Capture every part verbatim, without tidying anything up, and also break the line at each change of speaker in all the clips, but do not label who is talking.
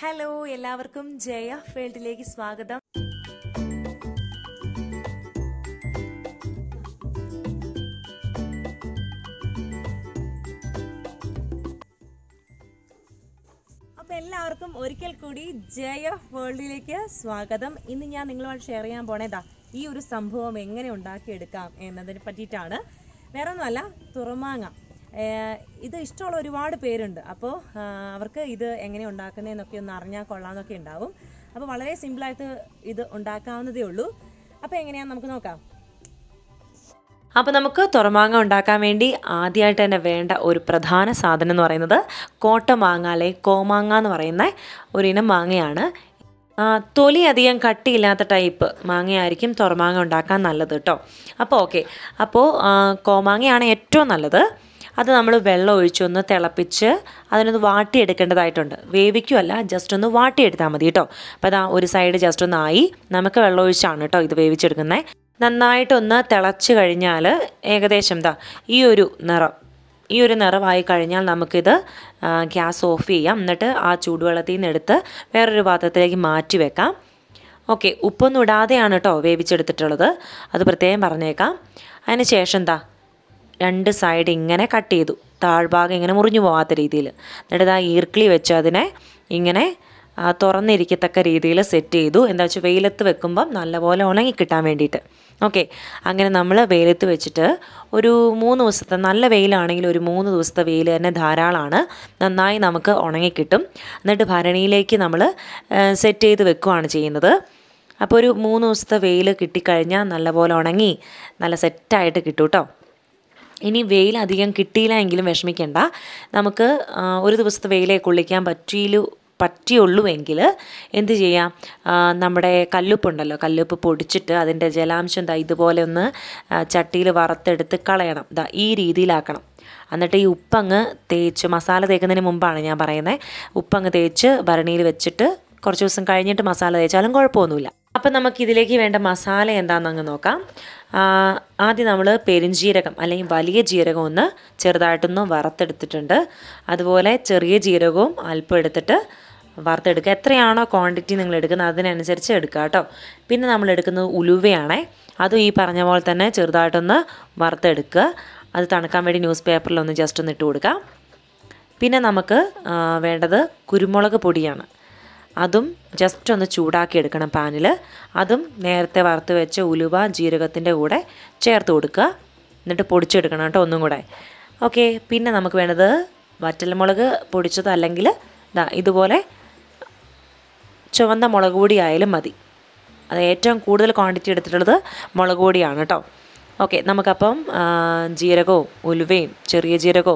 Hello, എല്ലാവർക്കും ജയ ഫീൽഡിലേക്ക് സ്വാഗതം. അപ്പോൾ എല്ലാവർക്കും ഒരിക്കൽ കൂടി ജയ വേൾഡിലേക്ക് സ്വാഗതം. ഇന്ന് ഞാൻ നിങ്ങളുമായിട്ട് ഷെയർ ചെയ്യാൻ പോണേതാ ഈ ഒരു സംഭവം എങ്ങനെ ഉണ്ടാക്കിയെടുക്കാം എന്നതിനെ പറ്റിയിട്ടാണ്. വേറെ ഒന്നുമല്ല, തുറമാങ്ങ. ഇത് ഇഷ്ടമുള്ള ഒരുപാട് പേരുണ്ട്. അപ്പോൾ അവർക്ക് ഇത് എങ്ങനെ ഉണ്ടാക്കുന്നതെന്നൊക്കെ ഒന്ന് അറിഞ്ഞാൽ കൊള്ളാമെന്നൊക്കെ ഉണ്ടാവും. അപ്പോൾ വളരെ സിമ്പിളായിട്ട് ഇത് ഉണ്ടാക്കാവുന്നതേ ഉള്ളൂ. അപ്പോൾ എങ്ങനെയാണെന്ന് നമുക്ക് നോക്കാം. അപ്പോൾ നമുക്ക് തുറമാങ്ങ ഉണ്ടാക്കാൻ വേണ്ടി ആദ്യമായിട്ട് തന്നെ വേണ്ട ഒരു പ്രധാന സാധനം എന്ന് പറയുന്നത് കോട്ടമാങ്ങ അല്ലെങ്കിൽ കോമാങ്ങ എന്ന് പറയുന്ന ഒരിനം മാങ്ങയാണ്. തൊലി അധികം കട്ടിയില്ലാത്ത ടൈപ്പ് മാങ്ങയായിരിക്കും തുറമാങ്ങ ഉണ്ടാക്കാൻ നല്ലത് കേട്ടോ. അപ്പോൾ ഓക്കെ, അപ്പോൾ കോമാങ്ങയാണ് ഏറ്റവും നല്ലത്. അത് നമ്മൾ വെള്ളം ഒഴിച്ചൊന്ന് തിളപ്പിച്ച് അതിനൊന്ന് വാട്ടിയെടുക്കേണ്ടതായിട്ടുണ്ട്. വേവിക്കുമല്ല, ജസ്റ്റ് ഒന്ന് വാട്ടിയെടുത്താൽ മതി കേട്ടോ. അപ്പോൾ അതാ ഒരു സൈഡ് ജസ്റ്റ് ഒന്നായി. നമുക്ക് വെള്ളം ഒഴിച്ചാണ് കേട്ടോ ഇത് വേവിച്ചെടുക്കുന്നത്. നന്നായിട്ടൊന്ന് തിളച്ച് കഴിഞ്ഞാൽ ഏകദേശം ദാ ഈ ഒരു നിറം ഈ ഒരു നിറമായി കഴിഞ്ഞാൽ നമുക്കിത് ഗ്യാസ് ഓഫ് ചെയ്യാം. എന്നിട്ട് ആ ചൂടുവെള്ളത്തിൽ നിന്ന് എടുത്ത് വേറൊരു പാത്രത്തിലേക്ക് മാറ്റി വെക്കാം. ഓക്കെ, ഉപ്പൊന്നും ഇടാതെയാണ് കേട്ടോ വേവിച്ചെടുത്തിട്ടുള്ളത്, അത് പ്രത്യേകം പറഞ്ഞേക്കാം. അതിന് ശേഷം എന്താ രണ്ട് സൈഡ് ഇങ്ങനെ കട്ട് ചെയ്തു, താഴ്ഭാഗം ഇങ്ങനെ മുറിഞ്ഞു പോകാത്ത രീതിയിൽ. എന്നിട്ട് ഇതാ ഈർക്കിളി വെച്ച് അതിനെ ഇങ്ങനെ തുറന്നിരിക്കത്തക്ക രീതിയിൽ സെറ്റ് ചെയ്തു. എന്താ വെച്ചാൽ വെയിലത്ത് വെക്കുമ്പം നല്ലപോലെ ഉണങ്ങി കിട്ടാൻ വേണ്ടിയിട്ട്. ഓക്കെ, അങ്ങനെ നമ്മൾ വെയിലത്ത് വെച്ചിട്ട് ഒരു മൂന്ന് ദിവസത്തെ, നല്ല വെയിലാണെങ്കിൽ ഒരു മൂന്ന് ദിവസത്തെ വെയിൽ തന്നെ ധാരാളമാണ്. നന്നായി നമുക്ക് ഉണങ്ങിക്കിട്ടും. എന്നിട്ട് ഭരണിയിലേക്ക് നമ്മൾ സെറ്റ് ചെയ്ത് വെക്കുകയാണ് ചെയ്യുന്നത്. അപ്പോൾ ഒരു മൂന്ന് ദിവസത്തെ വെയിൽ കിട്ടിക്കഴിഞ്ഞാൽ നല്ലപോലെ ഉണങ്ങി നല്ല സെറ്റായിട്ട് കിട്ടും കേട്ടോ. ഇനി വെയിൽ അധികം കിട്ടിയില്ല എങ്കിലും വിഷമിക്കേണ്ട. നമുക്ക് ഒരു ദിവസത്തെ വെയിലേ കൊള്ളിക്കാൻ പറ്റിയില്ല പറ്റിയുള്ളൂ എങ്കിൽ എന്ത് ചെയ്യാം, നമ്മുടെ കല്ലുപ്പുണ്ടല്ലോ, കല്ലുപ്പ് പൊടിച്ചിട്ട് അതിൻ്റെ ജലാംശം ദാ ഇതുപോലെ ഒന്ന് ചട്ടിയിൽ വറുത്തെടുത്ത് കളയണം. ദാ ഈ രീതിയിലാക്കണം. എന്നിട്ട് ഈ ഉപ്പങ്ങ് തേച്ച്, മസാല തേക്കുന്നതിന് മുമ്പാണ് ഞാൻ പറയുന്നത്, ഉപ്പങ്ങ് തേച്ച് ഭരണിയിൽ വെച്ചിട്ട് കുറച്ച് ദിവസം കഴിഞ്ഞിട്ട് മസാല തേച്ചാലും കുഴപ്പമൊന്നുമില്ല. അപ്പം നമുക്കിതിലേക്ക് വേണ്ട മസാല എന്താണെന്നങ്ങ് നോക്കാം. ആദ്യം നമ്മൾ പെരുംജീരകം അല്ലെങ്കിൽ വലിയ ജീരകം ഒന്ന് ചെറുതായിട്ടൊന്ന് വറുത്തെടുത്തിട്ടുണ്ട്. അതുപോലെ ചെറിയ ജീരകവും അല്പം എടുത്തിട്ട് വറുത്തെടുക്കുക. എത്രയാണോ ക്വാണ്ടിറ്റി നിങ്ങൾ എടുക്കുന്നത് അതിനനുസരിച്ച് എടുക്കുക കേട്ടോ. പിന്നെ നമ്മൾ എടുക്കുന്നത് ഉലുവയാണേ. അതും ഈ പറഞ്ഞ പോലെ തന്നെ ചെറുതായിട്ടൊന്ന് വറുത്തെടുക്കുക. അത് തണുക്കാൻ വേണ്ടി ന്യൂസ് പേപ്പറിലൊന്ന് ജസ്റ്റ് ഒന്ന് ഇട്ട് കൊടുക്കുക. പിന്നെ നമുക്ക് വേണ്ടത് കുരുമുളക് പൊടിയാണ്. അതും ജസ്റ്റ് ഒന്ന് ചൂടാക്കി എടുക്കണം പാനിൽ. അതും നേരത്തെ വറുത്ത് വെച്ച ഉലുവ ജീരകത്തിൻ്റെ കൂടെ ചേർത്ത് കൊടുക്കുക. എന്നിട്ട് പൊടിച്ചെടുക്കണം കേട്ടോ ഒന്നും കൂടെ. ഓക്കെ, പിന്നെ നമുക്ക് വേണ്ടത് വറ്റൽമുളക് പൊടിച്ചത്, അല്ലെങ്കിൽ ദാ ഇതുപോലെ ചുവന്ന മുളക് പൊടി ആയാലും മതി. അത് ഏറ്റവും കൂടുതൽ ക്വാണ്ടിറ്റി എടുത്തിട്ടുള്ളത് മുളക് പൊടിയാണ് കേട്ടോ. ഓക്കെ, നമുക്കപ്പം ജീരകവും ഉലുവയും ചെറിയ ജീരകവും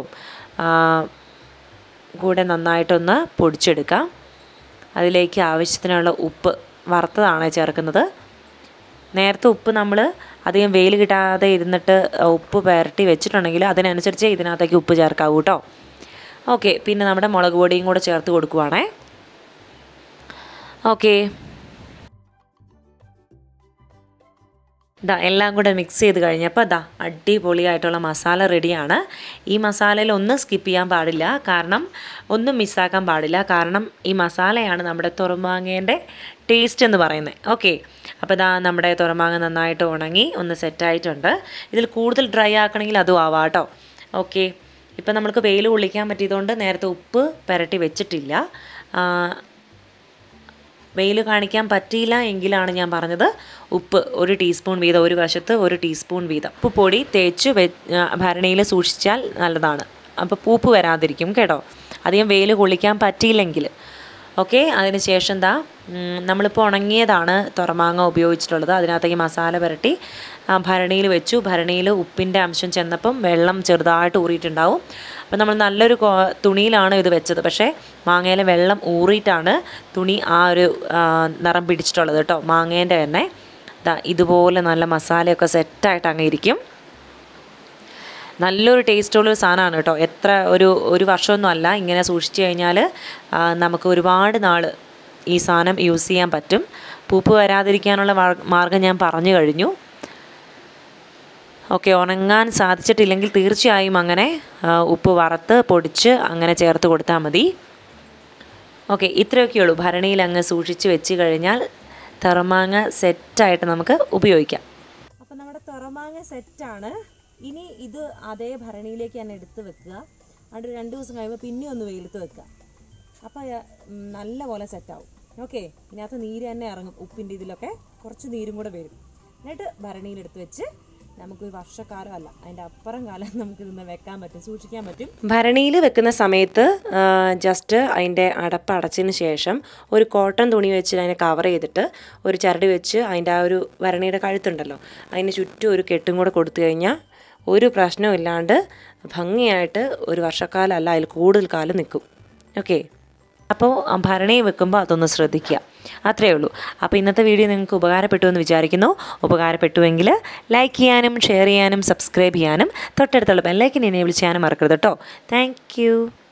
കൂടെ നന്നായിട്ടൊന്ന് പൊടിച്ചെടുക്കാം. അതിലേക്ക് ആവശ്യത്തിനുള്ള ഉപ്പ്, വറുത്തതാണ് ചേർക്കുന്നത്. നേരത്തെ ഉപ്പ് നമ്മൾ അധികം വെയിൽ കിട്ടാതെ ഇരുന്നിട്ട് ഉപ്പ് പുരട്ടി വെച്ചിട്ടുണ്ടെങ്കിൽ അതിനനുസരിച്ച് ഇതിനകത്തേക്ക് ഉപ്പ് ചേർക്കാവൂ കേട്ടോ. ഓക്കെ, പിന്നെ നമ്മുടെ മുളക് പൊടിയും കൂടെ ചേർത്ത് കൊടുക്കുവാണേ. ഓക്കെ, ഇതാ എല്ലാം കൂടെ മിക്സ് ചെയ്ത് കഴിഞ്ഞപ്പോൾ ഇതാ അടിപൊളിയായിട്ടുള്ള മസാല റെഡിയാണ്. ഈ മസാലയിൽ ഒന്നും സ്കിപ്പ് ചെയ്യാൻ പാടില്ല, കാരണം ഒന്നും മിസ്സാക്കാൻ പാടില്ല. കാരണം ഈ മസാലയാണ് നമ്മുടെ തുറമാങ്ങേൻ്റെ ടേസ്റ്റ് എന്ന് പറയുന്നത്. ഓക്കെ, അപ്പോൾ ഇതാ നമ്മുടെ തുറമാങ്ങ നന്നായിട്ട് ഉണങ്ങി ഒന്ന് സെറ്റായിട്ടുണ്ട്. ഇതിൽ കൂടുതൽ ഡ്രൈ ആക്കണമെങ്കിൽ അതും ആവാം കേട്ടോ. ഓക്കെ, ഇപ്പം നമുക്ക് വെയിൽ കൊള്ളിക്കാൻ പറ്റിയതുകൊണ്ട് നേരത്തെ ഉപ്പ് പുരട്ടി വെച്ചിട്ടില്ല. വെയിൽ കാണിക്കാൻ പറ്റിയില്ല എങ്കിലാണ് ഞാൻ പറഞ്ഞത് ഉപ്പ് ഒരു ടീസ്പൂൺ വീതം, ഒരു വശത്ത് ഒരു ടീസ്പൂൺ വീതം ഉപ്പ് പൊടി തേച്ച് വെ ഭരണിയിൽ സൂക്ഷിച്ചാൽ നല്ലതാണ്. അപ്പോൾ പൂപ്പ് വരാതിരിക്കും കേട്ടോ, അധികം വെയിൽ കൊള്ളിക്കാൻ പറ്റിയില്ലെങ്കിൽ. ഓക്കെ, അതിന് ശേഷം എന്താ നമ്മളിപ്പോൾ ഉണങ്ങിയതാണ് തുറമാങ്ങ ഉപയോഗിച്ചിട്ടുള്ളത്. അതിനകത്തേക്ക് മസാല പുരട്ടി ഭരണിയിൽ വെച്ചു. ഭരണിയിൽ ഉപ്പിൻ്റെ അംശം ചെന്നപ്പം വെള്ളം ചെറുതായിട്ട് ഊറിയിട്ടുണ്ടാവും. അപ്പോൾ നമ്മൾ നല്ലൊരു തുണിയിലാണ് ഇത് വെച്ചത്, പക്ഷേ മാങ്ങയിലെ വെള്ളം ഊറിയിട്ടാണ് തുണി ആ ഒരു നിറം പിടിച്ചിട്ടുള്ളത് കേട്ടോ. മാങ്ങേൻ്റെ തന്നെ ദാ ഇതുപോലെ നല്ല മസാലയൊക്കെ സെറ്റായിട്ട് അങ്ങ് ഇരിക്കും. നല്ലൊരു ടേസ്റ്റുള്ളൊരു സാധനമാണ് കേട്ടോ. എത്ര ഒരു ഒരു വർഷമൊന്നും അല്ല, ഇങ്ങനെ സൂക്ഷിച്ചു കഴിഞ്ഞാൽ നമുക്ക് ഒരുപാട് നാൾ ഈ സാധനം യൂസ് ചെയ്യാൻ പറ്റും. പൂപ്പ് വരാതിരിക്കാനുള്ള മാർഗ്ഗം ഞാൻ പറഞ്ഞു കഴിഞ്ഞു. ഓക്കെ, ഉണങ്ങാൻ സാധിച്ചിട്ടില്ലെങ്കിൽ തീർച്ചയായും അങ്ങനെ ഉപ്പ് വറുത്ത് പൊടിച്ച് അങ്ങനെ ചേർത്ത് കൊടുത്താൽ മതി.
ഓക്കെ, ഇത്രയൊക്കെ ഉള്ളൂ. ഭരണിയിൽ അങ്ങ് സൂക്ഷിച്ച് വെച്ച് കഴിഞ്ഞാൽ തുറമാങ്ങ സെറ്റായിട്ട് നമുക്ക് ഉപയോഗിക്കാം.
അപ്പം നമ്മുടെ തുറമാങ്ങ സെറ്റാണ്. ഇനി ഇത് അതേ ഭരണിയിലേക്ക് തന്നെ എടുത്ത് വെക്കുക. അവിടെ രണ്ട് ദിവസം കഴിയുമ്പോൾ പിന്നെ ഒന്ന് വെയിലത്ത് വെക്കുക. അപ്പോൾ നല്ല പോലെ സെറ്റാവും. ഓക്കെ, ഇതിനകത്ത് നീര് തന്നെ ഇറങ്ങും. ഉപ്പിൻ്റെ ഇതിലൊക്കെ കുറച്ച് നീരും കൂടെ വരും. എന്നിട്ട് ഭരണിയിലെടുത്ത് വെച്ച് നമുക്ക് വർഷക്കാലം അല്ല അതിൻ്റെ അപ്പുറം കാലം നമുക്ക് ഇതൊന്ന് വെക്കാൻ പറ്റും, സൂക്ഷിക്കാൻ പറ്റും.
ഭരണിയിൽ വെക്കുന്ന സമയത്ത് ജസ്റ്റ് അതിൻ്റെ അടപ്പ് അടച്ചതിന് ശേഷം ഒരു കോട്ടൺ തുണി വെച്ച് അതിനെ കവർ ചെയ്തിട്ട് ഒരു ചരട് വെച്ച് അതിൻ്റെ ആ ഒരു ഭരണിയുടെ കഴുത്തുണ്ടല്ലോ അതിന് ചുറ്റും ഒരു കെട്ടും കൂടെ കൊടുത്തു കഴിഞ്ഞാൽ ഒരു പ്രശ്നവും ഇല്ലാണ്ട് ഭംഗിയായിട്ട് ഒരു വർഷക്കാലം അല്ല അതിൽ കൂടുതൽ കാലം നിൽക്കും. ഓക്കെ, അപ്പോൾ ഭരണി വെക്കുമ്പോൾ അതൊന്ന് ശ്രദ്ധിക്കുക. അത്രയേ ഉള്ളൂ. അപ്പോൾ ഇന്നത്തെ വീഡിയോ നിങ്ങൾക്ക് ഉപകാരപ്പെട്ടു എന്ന് വിചാരിക്കുന്നു. ഉപകാരപ്പെട്ടുവെങ്കിൽ ലൈക്ക് ചെയ്യാനും ഷെയർ ചെയ്യാനും സബ്സ്ക്രൈബ് ചെയ്യാനും തൊട്ടടുത്തുള്ള ബെല്ലൈക്കൻ എനേബിൾ ചെയ്യാനും മറക്കരുത് കേട്ടോ. Thank U.